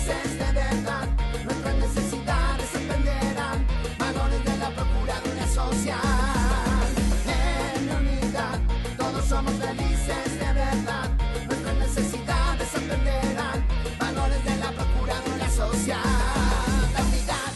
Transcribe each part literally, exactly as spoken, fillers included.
felices de verdad. Nuestras necesidades se atenderán. Valores de la Procuraduría Social. En unidad, todos somos felices de verdad. Nuestras necesidades se atenderán. Valores de la Procuraduría Social. La unidad.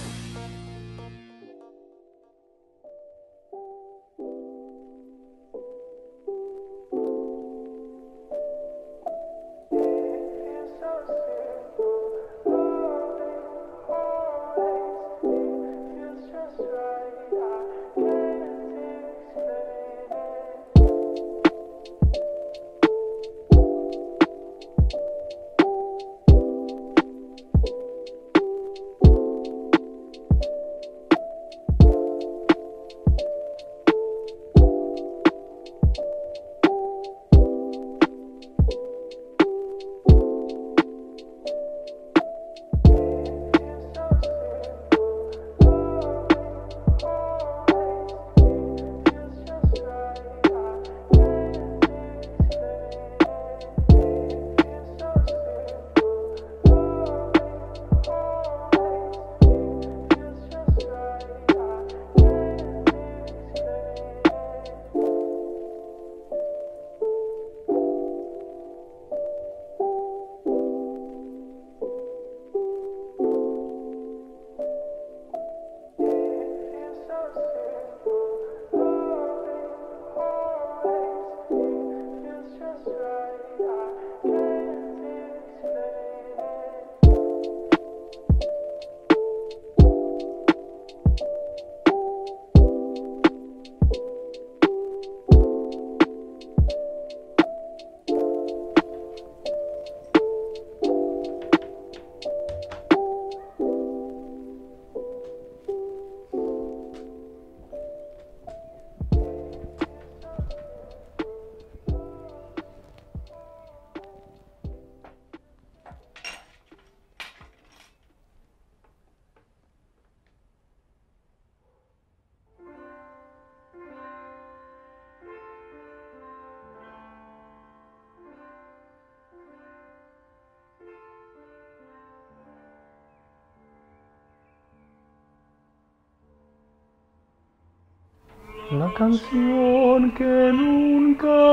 La canción que nunca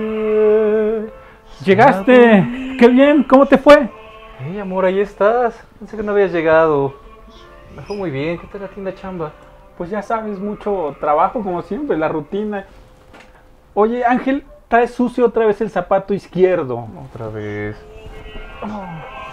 diré. ¡Llegaste! ¡Qué bien! ¿Cómo te fue? Hey, amor, ahí estás. Pensé que no habías llegado. Me fue muy bien. ¿Qué tal la tienda chamba? Pues ya sabes, mucho trabajo como siempre, la rutina. Oye, Ángel, traes sucio otra vez el zapato izquierdo. Otra vez. Oh.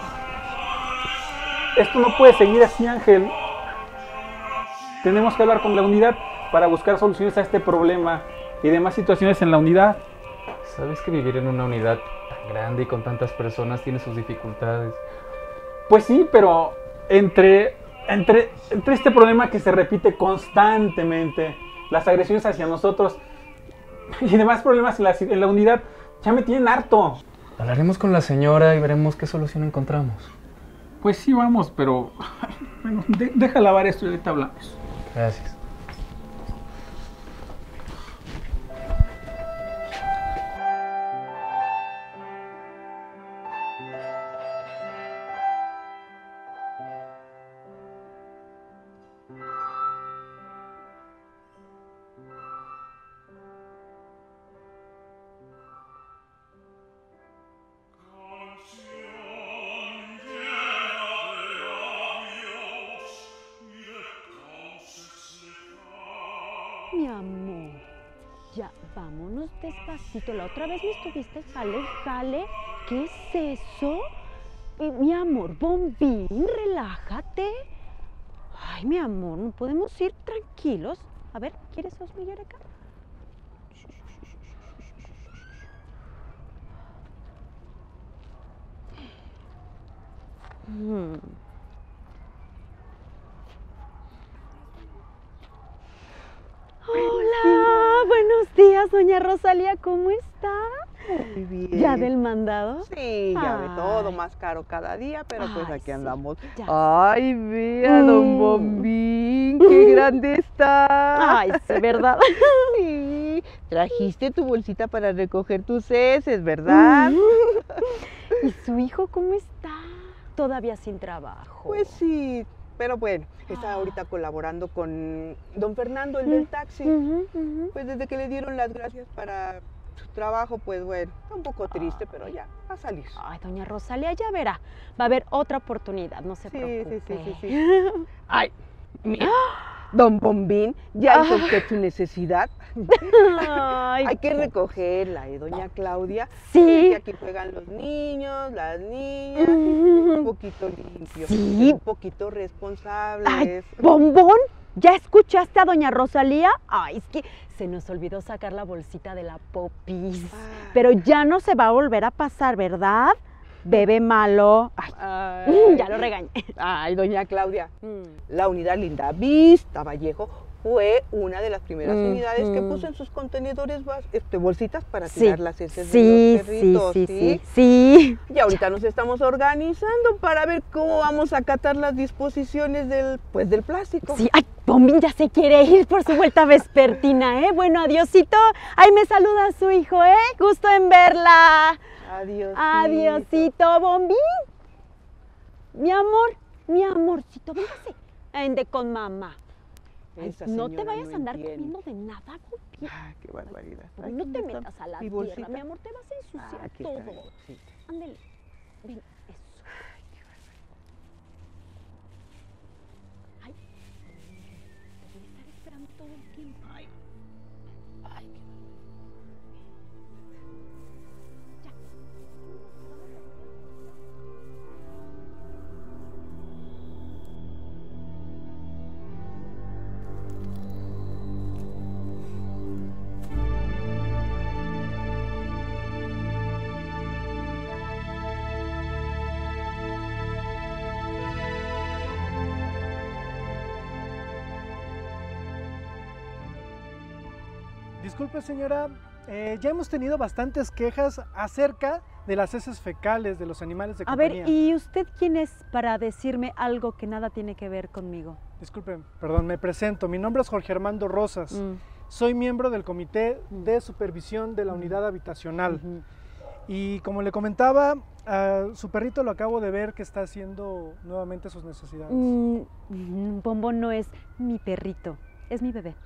Esto no puede seguir así, Ángel. Tenemos que hablar con la unidad para buscar soluciones a este problema y demás situaciones en la unidad. Sabes que vivir en una unidad tan grande y con tantas personas tiene sus dificultades. Pues sí, pero entre, entre, entre este problema que se repite constantemente, las agresiones hacia nosotros y demás problemas en la, en la unidad, ya me tienen harto. Hablaremos con la señora y veremos qué solución encontramos. Pues sí, vamos, pero bueno, de, deja lavar esto y ahorita hablamos. Gracias. Mi amor, ya vámonos despacito. La otra vez me estuviste jale, jale. ¿Qué es eso? Mi, mi amor, bombín, relájate. Ay, mi amor, no podemos ir tranquilos. A ver, ¿quieres osmillar acá? Hmm. Hola, buenos días, doña Rosalía, ¿cómo está? Muy bien. ¿Ya del mandado? Sí, ya de todo, Ay. más caro cada día, pero pues Ay, aquí sí, andamos. ya Ay, vea, don Mm. Bombín, qué grande está. Ay, sí, ¿verdad? Sí, trajiste tu bolsita para recoger tus heces, ¿verdad? Mm. ¿Y su hijo cómo está? todavía sin trabajo. Pues sí, pero bueno, está Ah. ahorita colaborando con don Fernando, el del taxi. Ujú, ujú. Pues desde que le dieron las gracias para su trabajo, pues bueno, está un poco triste, pero ya va a salir. Ay, doña Rosalía, ya verá. Va a haber otra oportunidad, no se Sí, preocupe. sí, sí, sí, sí. Ay, mira, don Bombín, ya hizo usted su necesidad. Ay, Hay que recogerla, ¿eh, doña Claudia? Sí. Que aquí juegan los niños, las niñas, un poquito limpios, Sí. un poquito responsables. Ay, Bombón, ¿ya escuchaste a doña Rosalía? Ay, es que se nos olvidó sacar la bolsita de la popis. Ah. Pero ya no se va a volver a pasar, ¿verdad? Bebé malo. Ay, Ay, ya lo regañé. Ay, doña Claudia, Mm. la unidad Linda Vista Vallejo fue una de las primeras Ujú. unidades que puso en sus contenedores vas- este, bolsitas para Sí, tirar las heces sí, de los sí, perritos. sí, sí, sí. Y ahorita nos estamos organizando para ver cómo vamos a acatar las disposiciones del, pues, del plástico. Sí, ay, Bombín ya se quiere ir por su vuelta vespertina, ¿eh? Bueno, adiosito. Ay, me saluda su hijo, ¿eh? Gusto en verla. Adiós. Adiosito, Bombín. Mi amor, mi amorcito, véngase. Ande con mamá. Ay, Esa no te señora vayas no a andar ensentiende. comiendo de nada, Bombín. Ah, qué barbaridad. Ay, Ay, no te ¿dónde está metas a la mi tierra, bolsita? mi amor, te vas a ensuciar Ah, aquí está todo. mi bolsita. Ándele. Ven, eso. Ay, te voy a estar esperando todo el tiempo. Ay, ay, qué ya. Disculpe señora, eh, ya hemos tenido bastantes quejas acerca de las heces fecales de los animales de A compañía. ver, ¿y usted quién es para decirme algo que nada tiene que ver conmigo? Disculpe, perdón, me presento. Mi nombre es Jorge Armando Rosas. Mm, Soy miembro del Comité Mm. de Supervisión de la Mm. Unidad Habitacional. ujú. Y como le comentaba, a su perrito lo acabo de ver que está haciendo nuevamente sus necesidades. Mm, mm, Bombón no es mi perrito, es mi bebé.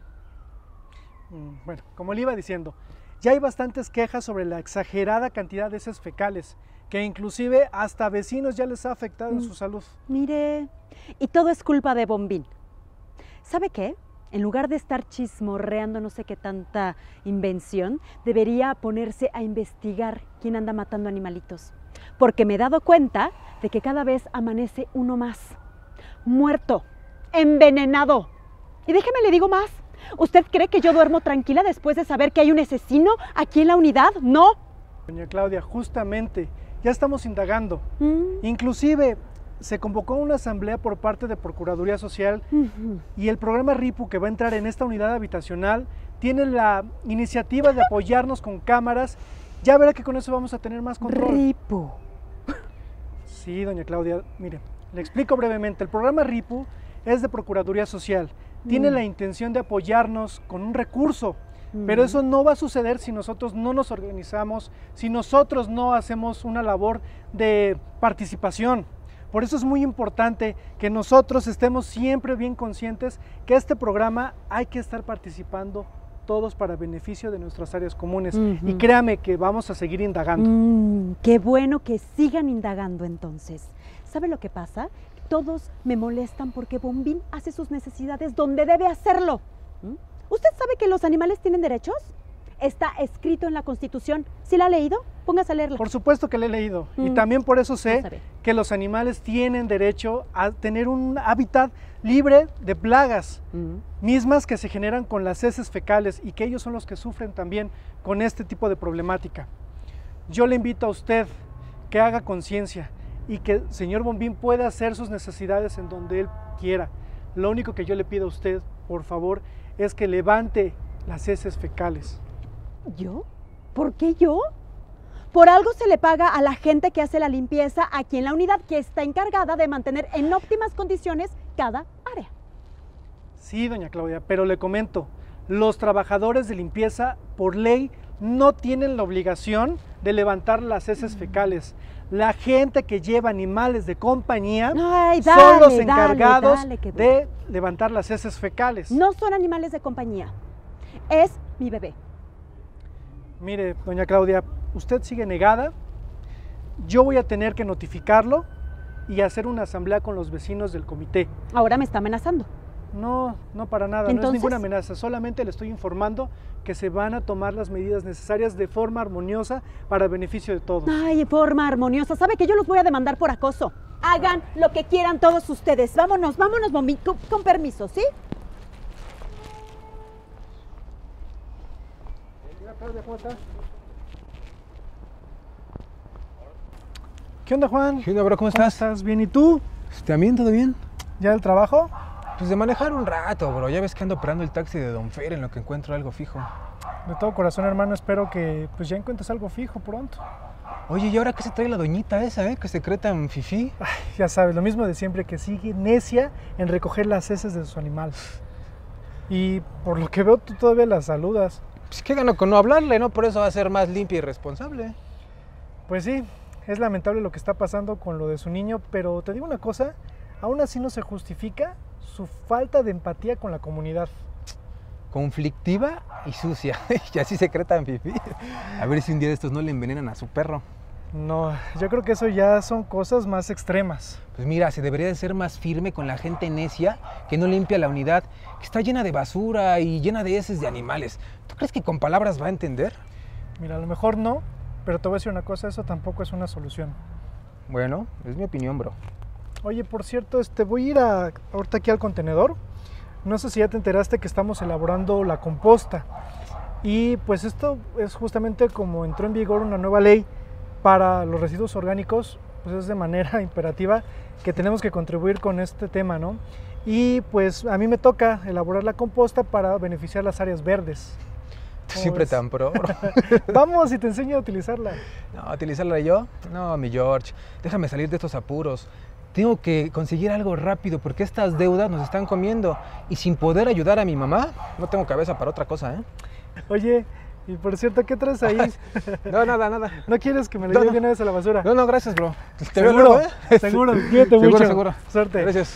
Mm, Bueno, como le iba diciendo, ya hay bastantes quejas sobre la exagerada cantidad de heces fecales, que inclusive hasta a vecinos ya les ha afectado en Mm. su salud. Mire, y todo es culpa de Bombín. ¿Sabe qué? En lugar de estar chismorreando no sé qué tanta invención, debería ponerse a investigar quién anda matando animalitos. Porque me he dado cuenta de que cada vez amanece uno más. Muerto, envenenado. Y déjeme le digo más. ¿Usted cree que yo duermo tranquila después de saber que hay un asesino aquí en la unidad? No. Doña Claudia, justamente, ya estamos indagando. Mm, Inclusive, se convocó una asamblea por parte de Procuraduría Social ujú. y el programa RIPU que va a entrar en esta unidad habitacional tiene la iniciativa de apoyarnos con cámaras. Ya verá que con eso vamos a tener más control. Ripu. Sí, doña Claudia, mire, le explico brevemente. El programa RIPU es de Procuraduría Social. Tiene Mm. la intención de apoyarnos con un recurso, pero Mm. eso no va a suceder si nosotros no nos organizamos, si nosotros no hacemos una labor de participación. Por eso es muy importante que nosotros estemos siempre bien conscientes que este programa hay que estar participando todos para beneficio de nuestras áreas comunes. Ujú. Y créame que vamos a seguir indagando. Mm, qué bueno que sigan indagando entonces. ¿Sabe lo que pasa? Todos me molestan porque Bombín hace sus necesidades donde debe hacerlo. ¿Mm? ¿Usted sabe que los animales tienen derechos? Está escrito en la Constitución. ¿Sí la ha leído? Póngase a leerla. Por supuesto que le he leído y Mm. también por eso No sé sabe. que los animales tienen derecho a tener un hábitat libre de plagas, Mm. mismas que se generan con las heces fecales y que ellos son los que sufren también con este tipo de problemática. Yo le invito a usted que haga conciencia y que señor Bombín pueda hacer sus necesidades en donde él quiera. Lo único que yo le pido a usted, por favor, es que levante las heces fecales. ¿Yo? ¿Por qué yo? Por algo se le paga a la gente que hace la limpieza aquí en la unidad que está encargada de mantener en óptimas condiciones cada área. Sí, doña Claudia, pero le comento, los trabajadores de limpieza por ley no tienen la obligación de levantar las heces fecales. La gente que lleva animales de compañía Ay, son dale, los dale, encargados dale, que- de levantar las heces fecales. No son animales de compañía. Es mi bebé. Mire, doña Claudia, usted sigue negada. Yo voy a tener que notificarlo y hacer una asamblea con los vecinos del comité. Ahora me está amenazando. No, no para nada, no es ¿Entonces? ninguna amenaza, solamente le estoy informando que se van a tomar las medidas necesarias de forma armoniosa para beneficio de todos. Ay, forma armoniosa. ¿Sabe que yo los voy a demandar por acoso? Hagan lo que quieran todos ustedes. Vámonos, vámonos, Bombín, con, con permiso, ¿sí? ¿Cómo está? ¿Qué onda, Juan? ¿Qué onda, bro? ¿Cómo ¿Cómo estás? estás? ¿Bien? ¿Y tú? ¿También todo bien? ¿Ya del trabajo? Pues de manejar un rato, bro. Ya ves que ando operando el taxi de Don Fer en lo que encuentro algo fijo. De todo corazón, hermano, espero que pues ya encuentres algo fijo pronto. Oye, ¿y ahora qué se trae la doñita esa, eh? Que se cree tan fifí. Ay, ya sabes, lo mismo de siempre, que sigue necia en recoger las heces de su animal. Y por lo que veo, tú todavía la saludas. Pues qué gano con no hablarle, ¿no? Por eso va a ser más limpia y responsable. Pues sí, es lamentable lo que está pasando con lo de su niño, pero te digo una cosa, aún así no se justifica su falta de empatía con la comunidad. Conflictiva y sucia. Y así se cree tan fifí. A ver si un día de estos no le envenenan a su perro. No, yo creo que eso ya son cosas más extremas. Pues mira, se debería de ser más firme con la gente necia que no limpia la unidad, que está llena de basura y llena de heces de animales. ¿Tú crees que con palabras va a entender? Mira, a lo mejor no, pero te voy a decir una cosa, eso tampoco es una solución. Bueno, es mi opinión, bro. Oye, por cierto, este, voy a ir a, ahorita aquí al contenedor. No sé si ya te enteraste que estamos elaborando la composta. Y pues esto es justamente como entró en vigor una nueva ley para los residuos orgánicos, pues es de manera imperativa que tenemos que contribuir con este tema, ¿no? Y pues a mí me toca elaborar la composta para beneficiar las áreas verdes. Tú siempre ves? tan pro, bro. Vamos y te enseño a utilizarla. No, ¿utilizarla yo? No, mi George, déjame salir de estos apuros. Tengo que conseguir algo rápido porque estas deudas nos están comiendo y sin poder ayudar a mi mamá, no tengo cabeza para otra cosa, ¿eh? Oye, y por cierto, ¿qué traes ahí? No, nada, nada. ¿No quieres que me lo No, lleve no. de una vez a la basura? No, no, gracias, bro. Te veo Seguro, luego, ¿eh? seguro, cuídate Seguro, mucho. seguro. Suerte. Gracias.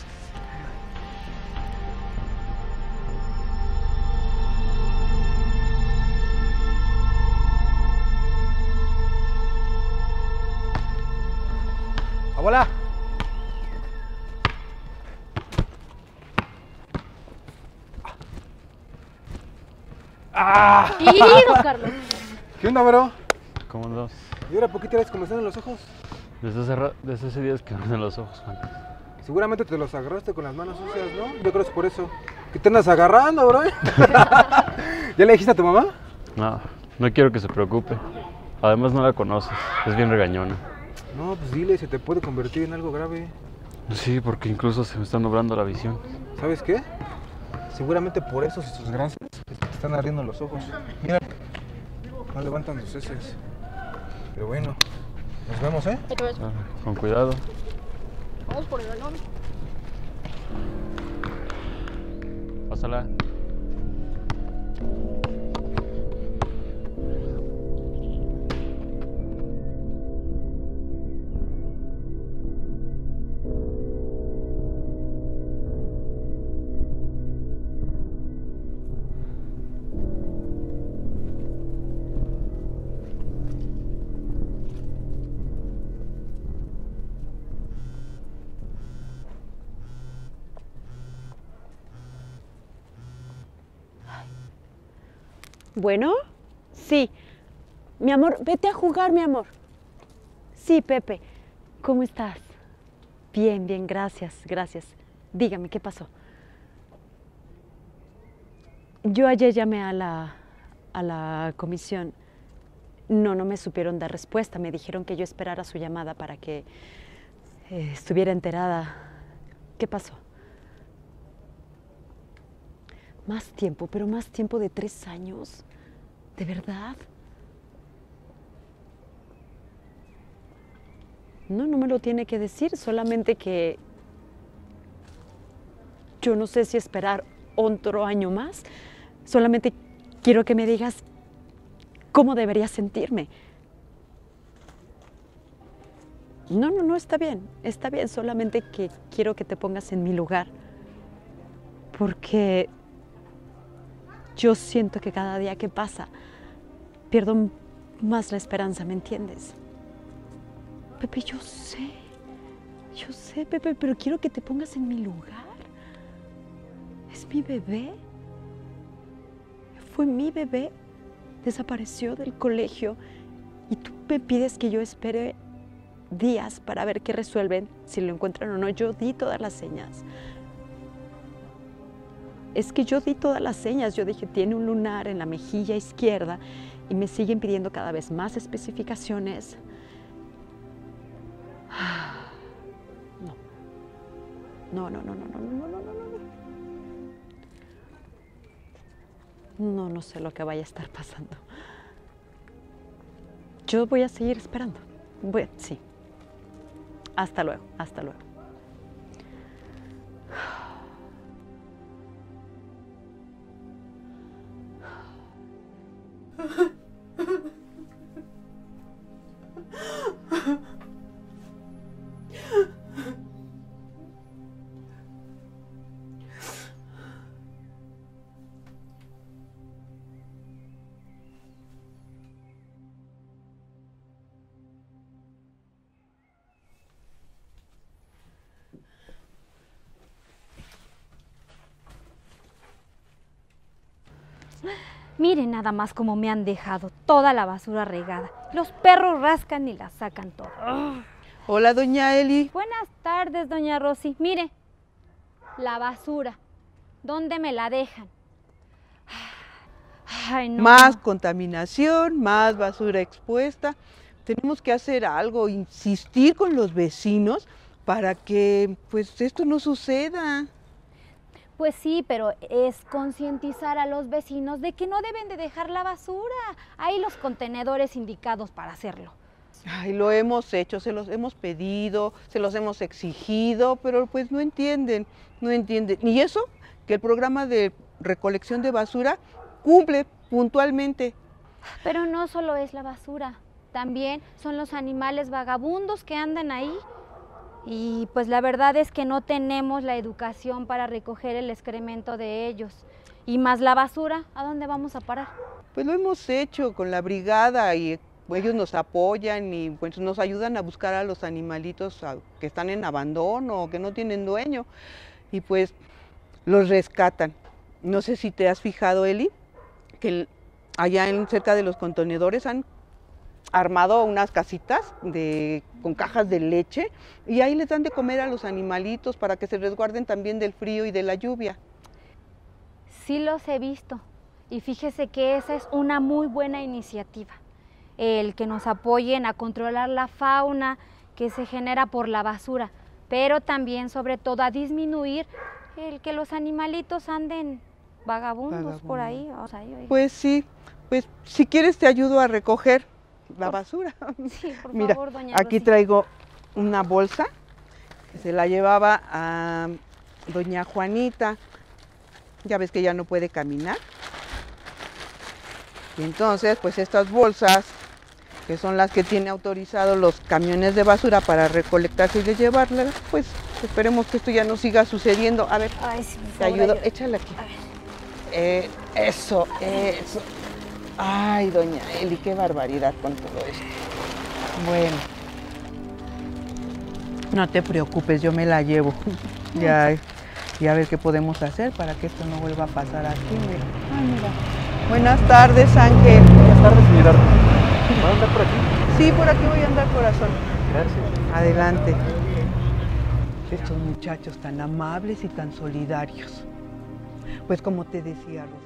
¡Abuela! ¡Ah! ¡Ido, Carlos! ¿Qué onda, bro? ¿Cómo andas? ¿Y ahora por qué tienes comezón en los ojos? Desde hace, ra- desde hace días que me arden los ojos, Juan. Seguramente te los agarraste con las manos sucias, ¿no? Yo creo que es por eso. ¿Qué te andas agarrando, bro? ¿Ya le dijiste a tu mamá? No, no quiero que se preocupe. Además no la conoces, es bien regañona. No, pues dile, se te puede convertir en algo grave. Sí, porque incluso se me está nublando la visión. ¿Sabes qué? Seguramente por eso sus grasas te están ardiendo los ojos. Mira, no levantan sus heces. Pero bueno, nos vemos, ¿eh? Ahí te ves. Ah, con cuidado. Vamos por el balón. Pásala. Bueno, sí. Mi amor, vete a jugar, mi amor. Sí, Pepe. ¿Cómo estás? Bien, bien, gracias, gracias. Dígame, ¿qué pasó? Yo ayer llamé a la, a la comisión. No, no me supieron dar respuesta. Me dijeron que yo esperara su llamada para que eh, estuviera enterada. ¿Qué pasó? Más tiempo, pero más tiempo de tres años. ¿De verdad? No, no me lo tiene que decir, solamente que yo no sé si esperar otro año más. Solamente quiero que me digas cómo debería sentirme. No, no, no, está bien, está bien, solamente que quiero que te pongas en mi lugar, porque yo siento que cada día que pasa pierdo más la esperanza, ¿me entiendes? Pepe, yo sé, yo sé, Pepe, pero quiero que te pongas en mi lugar. Es mi bebé. Fue mi bebé. Desapareció del colegio y tú me pides que yo espere días para ver qué resuelven, si lo encuentran o no. Yo di todas las señas. Es que yo di todas las señas. Yo dije, tiene un lunar en la mejilla izquierda y me siguen pidiendo cada vez más especificaciones. No, no, no, no, no, no, no, no, no, no. No, no sé lo que vaya a estar pasando. Yo voy a seguir esperando. Voy, sí. Hasta luego, hasta luego. Miren nada más cómo me han dejado toda la basura regada. Los perros rascan y la sacan toda. ¡Ugh! Hola, doña Eli. Buenas tardes, doña Rosy. Mire, la basura. ¿Dónde me la dejan? Ay, no. Más contaminación, más basura expuesta. Tenemos que hacer algo, insistir con los vecinos para que pues esto no suceda. Pues sí, pero es concientizar a los vecinos de que no deben de dejar la basura. Hay los contenedores indicados para hacerlo. Ay, lo hemos hecho, se los hemos pedido, se los hemos exigido, pero pues no entienden, no entienden. Y eso, que el programa de recolección de basura cumple puntualmente. Pero no solo es la basura, también son los animales vagabundos que andan ahí. Y pues la verdad es que no tenemos la educación para recoger el excremento de ellos. Y más la basura, ¿a dónde vamos a parar? Pues lo hemos hecho con la brigada y ellos nos apoyan y pues nos ayudan a buscar a los animalitos que están en abandono o que no tienen dueño. Y pues los rescatan. No sé si te has fijado, Eli, que allá en, cerca de los contenedores han armado unas casitas de, con cajas de leche y ahí les dan de comer a los animalitos para que se resguarden también del frío y de la lluvia. Sí los he visto y fíjese que esa es una muy buena iniciativa, el que nos apoyen a controlar la fauna que se genera por la basura, pero también sobre todo a disminuir el que los animalitos anden vagabundos Vagabundo. por ahí. O sea, yo... Pues sí, pues si quieres te ayudo a recoger la basura. Sí, por Mira, favor, doña aquí Rosy. traigo una bolsa que se la llevaba a doña Juanita. Ya ves que ya no puede caminar. Y entonces, pues estas bolsas, que son las que tiene autorizados los camiones de basura para recolectarse y de llevarlas, pues esperemos que esto ya no siga sucediendo. A ver, Ay, sí, te ayudo, ayuda. Échale aquí. Eh, eso, eso. Ay, doña Eli, qué barbaridad con todo esto. Bueno, no te preocupes, yo me la llevo. Ya, y a ver qué podemos hacer para que esto no vuelva a pasar aquí. Mira. Ay, mira. Buenas tardes, Ángel. Buenas tardes, señora. ¿Va a andar por aquí? Sí, por aquí voy a andar, corazón. Gracias. Adelante. Estos muchachos tan amables y tan solidarios. Pues como te decía, Rosy.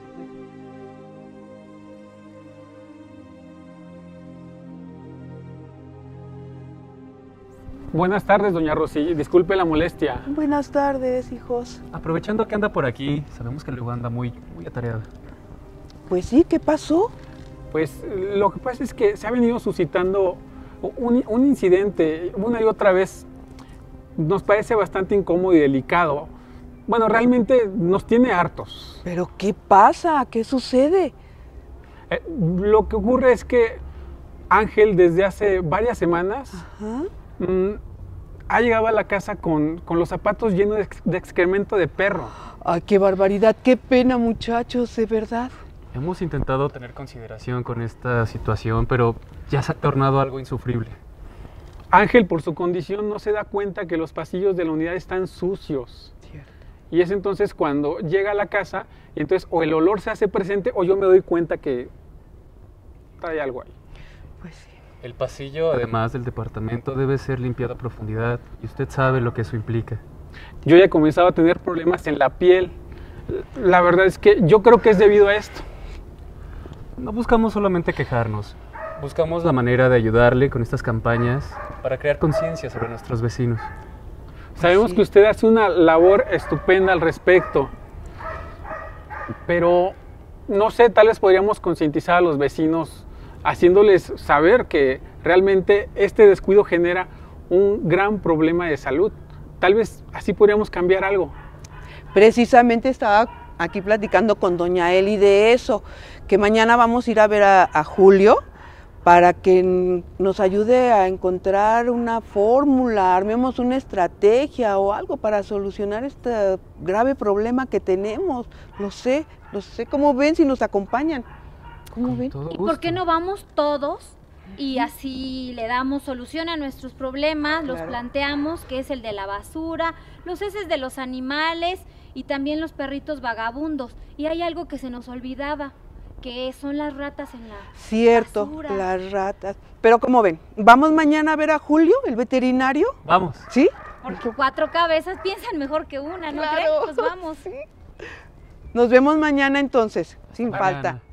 Buenas tardes, doña Rosy. Disculpe la molestia. Buenas tardes, hijos. Aprovechando que anda por aquí, sabemos que luego anda muy, muy atareada. Pues sí, ¿qué pasó? Pues lo que pasa es que se ha venido suscitando un, un incidente una y otra vez. Nos parece bastante incómodo y delicado. Bueno, realmente nos tiene hartos. ¿Pero qué pasa? ¿Qué sucede? Eh, lo que ocurre es que Ángel desde hace varias semanas mmm, ha llegado a la casa con, con los zapatos llenos de, ex, de excremento de perro. Ay, qué barbaridad, qué pena, muchachos, de verdad. Hemos intentado tener consideración con esta situación, pero ya se ha tornado algo insufrible. Ángel, por su condición, no se da cuenta que los pasillos de la unidad están sucios. Cierto. Y es entonces cuando llega a la casa, y entonces o el olor se hace presente o yo me doy cuenta que trae algo ahí. Pues sí. El pasillo, además del departamento, debe ser limpiado a profundidad y usted sabe lo que eso implica. Yo ya he comenzado a tener problemas en la piel. La verdad es que yo creo que es debido a esto. No buscamos solamente quejarnos, buscamos la manera de ayudarle con estas campañas para crear conciencia sobre nuestros vecinos. Sabemos Sí. que usted hace una labor estupenda al respecto, pero no sé, tal vez podríamos concientizar a los vecinos haciéndoles saber que realmente este descuido genera un gran problema de salud. Tal vez así podríamos cambiar algo. Precisamente estaba aquí platicando con doña Eli de eso, que mañana vamos a ir a ver a, a Julio para que nos ayude a encontrar una fórmula, armemos una estrategia o algo para solucionar este grave problema que tenemos. Lo sé, lo sé. ¿Cómo ven si nos acompañan? ¿Cómo ven? Todo ¿Y gusto. por qué no vamos todos y así le damos solución a nuestros problemas? Los Claro. planteamos, que es el de la basura, los heces de los animales y también los perritos vagabundos. Y hay algo que se nos olvidaba, que son las ratas en la Cierto, basura. las ratas. Pero ¿cómo ven? ¿Vamos mañana a ver a Julio, el veterinario? Vamos. ¿Sí? Porque cuatro cabezas piensan mejor que una, ¿no Claro. crees? Pues vamos. Nos vemos mañana entonces, sin Mañana. falta.